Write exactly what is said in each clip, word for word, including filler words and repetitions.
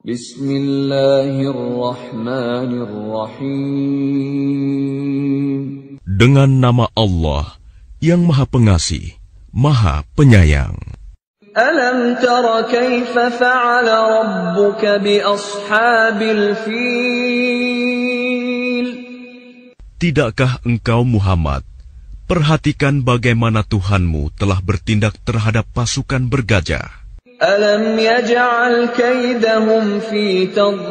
Bismillahirrahmanirrahim. Dengan nama Allah yang Maha Pengasih, Maha Penyayang. Alam tara kaifa fa'ala rabbuka bi ashabil fil? Tidakkah engkau Muhammad perhatikan bagaimana Tuhanmu telah bertindak terhadap pasukan bergajah? Alam yaj'al kaidahum fi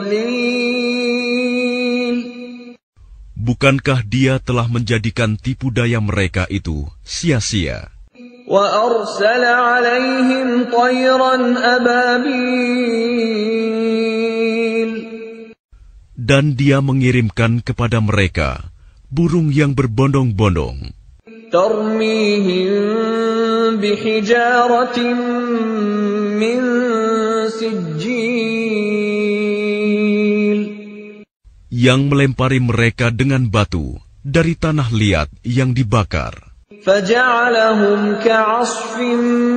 tadlil? Bukankah Dia telah menjadikan tipu daya mereka itu sia-sia? Wa arsala 'alaihim tayran ababil? Dan Dia mengirimkan kepada mereka burung yang berbondong-bondong, tarmihim bihijaratin min sijil, yang melempari mereka dengan batu dari tanah liat yang dibakar, faja'alahum ka'asfin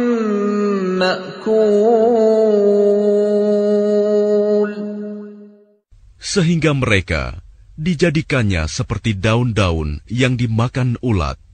ma'kul, sehingga mereka dijadikannya seperti daun-daun yang dimakan ulat.